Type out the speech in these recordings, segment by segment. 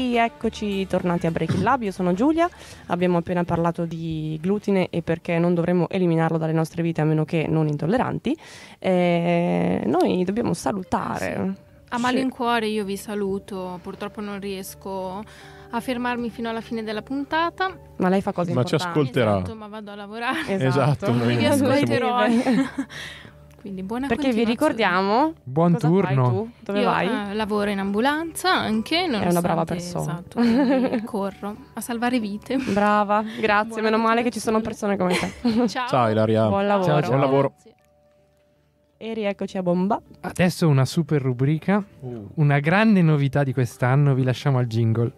rieccoci tornati a Breaking Lab, io sono Giulia, abbiamo appena parlato di glutine e perché non dovremmo eliminarlo dalle nostre vite a meno che non intolleranti. Noi dobbiamo salutare. A malincuore io vi saluto, purtroppo non riesco a fermarmi fino alla fine della puntata. Ma lei fa cose importanti. Ma ci ascolterà. Esatto, ma vado a lavorare. Esatto, noi Vi ascolterò. Quindi buona Perché vi ricordiamo buon cosa turno. fai tu? Dove io, vai? lavoro in ambulanza anche, È una brava persona. Esatto, quindi corro a salvare vite. Brava, grazie, Buona meno male che ci sono continuazione. persone come te. Ciao. Ciao Ilaria. Buon lavoro. Ciao. Buon lavoro. Grazie. E rieccoci a bomba. Adesso una super rubrica, una grande novità di quest'anno, vi lasciamo al jingle.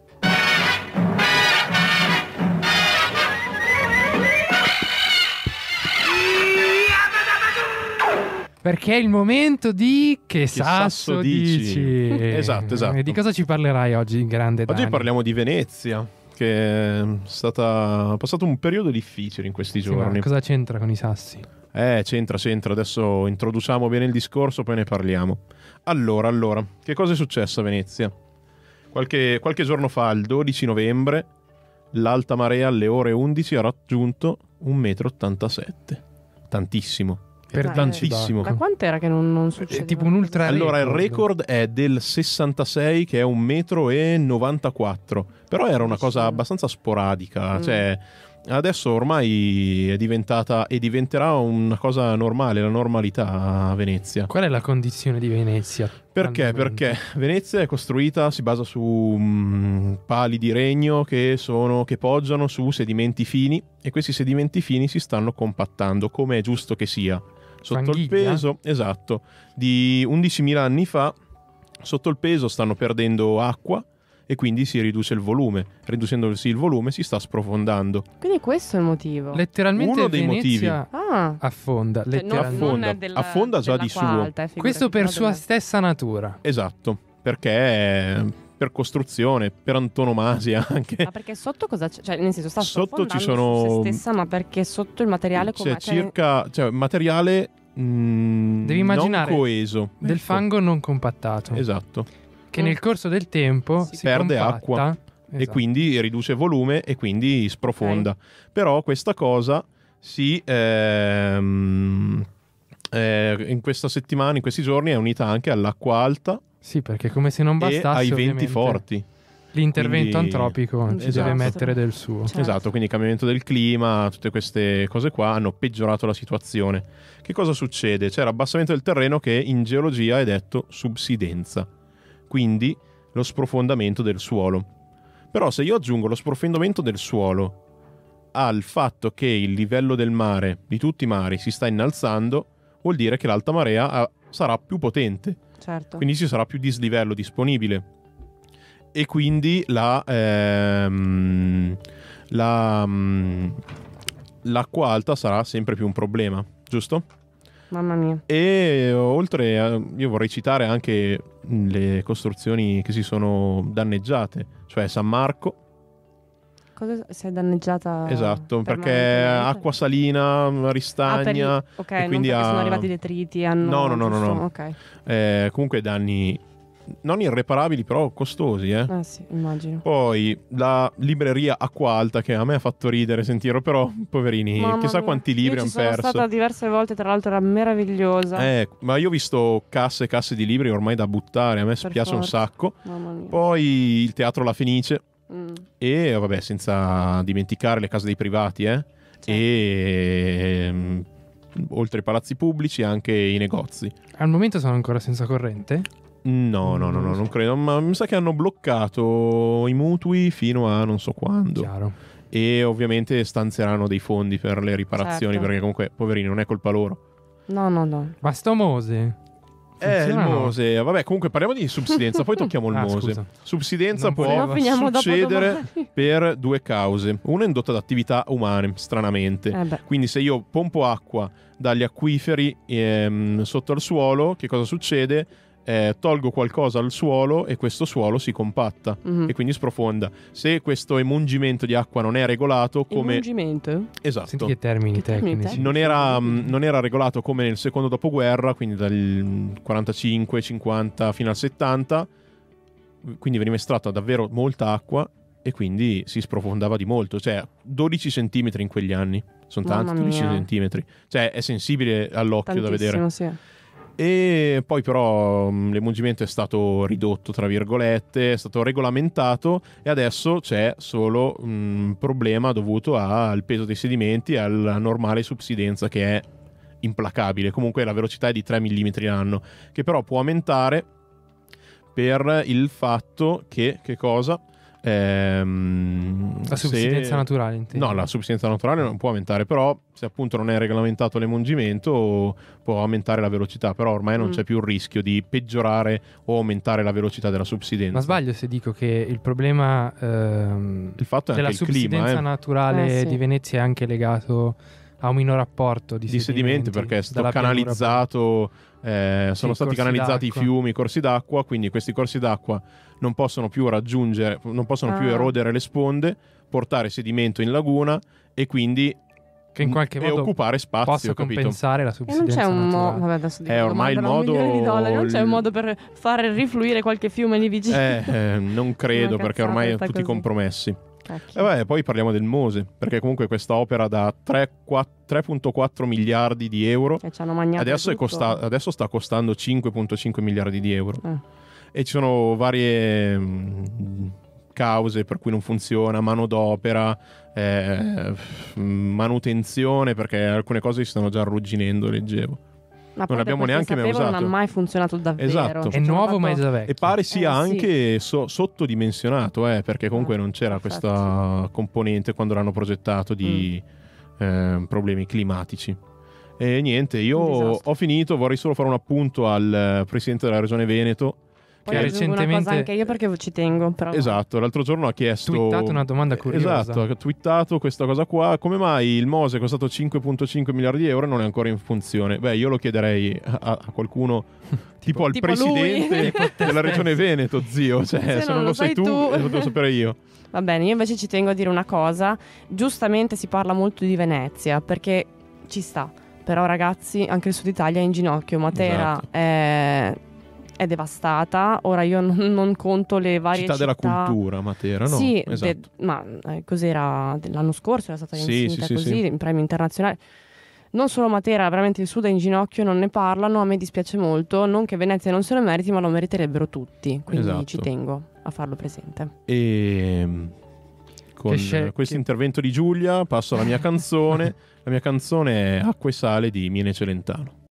Perché è il momento di Che sasso dici? Esatto. E di cosa ci parlerai oggi, grande Dani? Oggi parliamo di Venezia, che è passato un periodo difficile in questi Sì, ma giorni. cosa c'entra con i sassi? C'entra. Adesso introduciamo bene il discorso, poi ne parliamo. Allora, che cosa è successo a Venezia? Qualche giorno fa, il 12 novembre, l'alta marea alle ore 11 ha raggiunto 1,87 m. Tantissimo. Per tantissimo. Da quant'era che non succede? È tipo un ultra Allora, il record. record è del 66, che è 1,94 m. Però era una cosa abbastanza sporadica. Cioè, adesso ormai è diventata e diventerà una cosa normale, la normalità a Venezia. Qual è la condizione di Venezia? Perché? Perché Venezia è costruita, si basa su pali di legno che poggiano su sedimenti fini, e questi sedimenti fini si stanno compattando, come è giusto che sia. Sotto il Fanghiglia? peso, esatto, di 11.000 anni fa, sotto il peso stanno perdendo acqua e quindi si riduce il volume. Riducendosi il volume si sta sprofondando. Quindi questo è il motivo. Letteralmente Uno dei Venezia affonda. Cioè, letteralmente. Affonda già di suo. Alta, Questo per sua stessa natura. Esatto, perché è per costruzione, per antonomasia anche. Ma perché sotto cosa c'è? Cioè, nel senso, sta Sotto ci sprofondando sono- su se stessa, ma perché sotto il materiale come C'è materiale Devi immaginare non coeso. del fango non compattato, Esatto. che nel corso del tempo si perde compatta. acqua. E Esatto. quindi riduce volume e quindi sprofonda. Però questa cosa in questa settimana, in questi giorni, è unita anche all'acqua alta Sì, perché come se non e bastasse ai venti ovviamente, forti. l'intervento Quindi- antropico ci Esatto. deve mettere del suo. Certo. Esatto, quindi il cambiamento del clima, tutte queste cose qua hanno peggiorato la situazione. Che cosa succede? C'è l'abbassamento del terreno, che in geologia è detto subsidenza, quindi lo sprofondamento del suolo. Però se io aggiungo lo sprofondamento del suolo al fatto che il livello del mare, di tutti i mari, si sta innalzando, vuol dire che l'alta marea sarà più potente, Certo. quindi ci sarà più dislivello disponibile. E quindi l'acqua alta sarà sempre più un problema, giusto? Mamma mia. E oltre io vorrei citare anche le costruzioni che si sono danneggiate, cioè San Marco. Cosa si è danneggiata? Esatto, perché permanentemente? acqua salina, ristagna. Ok, e non quindi perché sono arrivati i detriti. No. Ok. Comunque danni non irreparabili, però costosi, eh. Sì, immagino. Poi la libreria Acqua Alta, che a me ha fatto ridere sentirlo, però poverini, Mamma chissà mia. quanti libri Io hanno ci sono perso. stata diverse volte, tra l'altro era meravigliosa. Ma io ho visto casse e casse di libri ormai da buttare, a me Per spiace un forza. sacco. Mamma mia. Poi il Teatro La Fenice Mm. e vabbè, senza dimenticare le case dei privati, e oltre ai palazzi pubblici anche i negozi. Al momento sono ancora senza corrente? No, non credo, ma mi sa che hanno bloccato i mutui fino a non so quando. Chiaro. E ovviamente stanzieranno dei fondi per le riparazioni, Certo. perché comunque, poverini, non è colpa loro. No. Ma sto Mose? Il Funziona o no? Mose, vabbè, comunque parliamo di subsidenza, poi tocchiamo il Ah, Mose. scusa. Subsidenza Non può voleva. No, finiamo dopo succedere domani. per due cause. Una è indotta da attività umane, stranamente. Beh. Quindi se io pompo acqua dagli acquiferi sotto al suolo, che cosa succede? Tolgo qualcosa al suolo e questo suolo si compatta Mhm. e quindi sprofonda. Se questo emungimento di acqua non è regolato come... Emungimento? Esatto. Senti che termini Che termini tecnici. Non era regolato come nel secondo dopoguerra, quindi dal 45, 50 fino al 70. quindi veniva estratta davvero molta acqua e quindi si sprofondava di molto, cioè 12 centimetri in quegli anni, sono tanti, Mamma 12 mia. centimetri, cioè è sensibile all'occhio da vedere. Tantissimo, sì. E poi però l'emungimento è stato ridotto, tra virgolette, è stato regolamentato e adesso c'è solo un problema dovuto al peso dei sedimenti e alla normale subsidenza che è implacabile. Comunque la velocità è di 3 mm l'anno, che però può aumentare per il fatto che cosa? La subsidenza naturale, intendi? No, la subsidenza naturale non può aumentare, però se appunto non è regolamentato l'emungimento può aumentare la velocità, però ormai non c'è più il rischio di peggiorare o aumentare la velocità della subsidenza. Ma sbaglio se dico che il problema Il fatto è della anche il subsidenza clima, naturale sì. di Venezia è anche legato a un minor apporto di sedimenti, perché è stato dalla pianura. canalizzato, sono stati corsi canalizzati i d'acqua. fiumi, i corsi d'acqua, quindi questi corsi d'acqua non possono più raggiungere, non possono più erodere le sponde, portare sedimento in laguna e quindi che in qualche e modo occupare spazio, possa capito? compensare la E non subsidenza c'è un modo, naturale. vabbè, adesso dico, ormai il domandano modo- milioni di dollari, non c'è un modo per fare rifluire qualche fiume lì vicino. Non credo, Una perché cazzata ormai questa tutti così. compromessi. Cacchio. E beh, poi parliamo del Mose, perché comunque questa opera da 3,4 miliardi di euro Che ci hanno mangiato adesso, tutto. adesso sta costando 5,5 miliardi di euro. E ci sono varie cause per cui non funziona, manodopera, manutenzione, perché alcune cose si stanno già arrugginendo, leggevo. Ma non poi, da abbiamo quel che neanche mai sapevo, non usato. ha mai funzionato davvero. Esatto. Cioè, È ci hanno nuovo ma è fatto- già E vecchio. pare sia sì. anche sottodimensionato, perché comunque non c'era perfetto. questa componente quando l'hanno progettato di problemi climatici. E niente, io Un disastro. ho finito, vorrei solo fare un appunto al presidente della regione Veneto. Poi che aggiungo una recentemente- cosa anche io perché ci tengo, però. Esatto, l'altro giorno ha chiesto... Twittato una domanda curiosa. Esatto, ha twittato questa cosa qua. Come mai il Mose è costato 5,5 miliardi di euro e non è ancora in funzione? Beh, io lo chiederei a qualcuno tipo al tipo presidente lui. della regione Veneto, zio. Cioè, se non lo sai tu, lo devo sapere io. Va bene, io invece ci tengo a dire una cosa. Giustamente si parla molto di Venezia, perché ci sta. Però ragazzi, anche il Sud Italia è in ginocchio. Matera Esatto. è devastata. Ora io non conto le varie Città della cultura, Matera, no? Sì, Esatto. ma cos'era l'anno scorso? Era stata Sì, insignita sì, sì, così, sì. in premi internazionali. Non solo Matera, veramente il Sud è in ginocchio, non ne parlano, a me dispiace molto. Non che Venezia non se lo meriti, ma lo meriterebbero tutti. Quindi Esatto. ci tengo a farlo presente. E con questo intervento di Giulia passo alla mia canzone. La mia canzone è Acqua e sale di Miene Celentano.